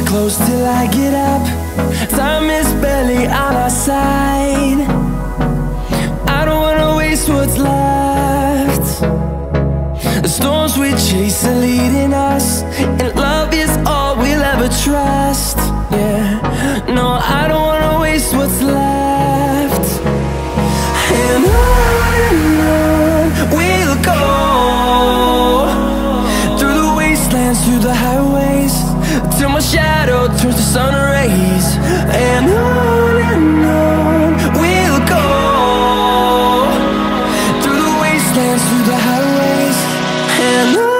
close till I get up. Time is barely on our side. I don't wanna waste what's left. The storms we chase are leading us, and love is all we'll ever trust. Yeah, no, I don't wanna waste what's left. And on we'll go, through the wastelands, through the highways, till my shadow turns to sun rays. And on we'll go, through the wastelands, through the highways, and on.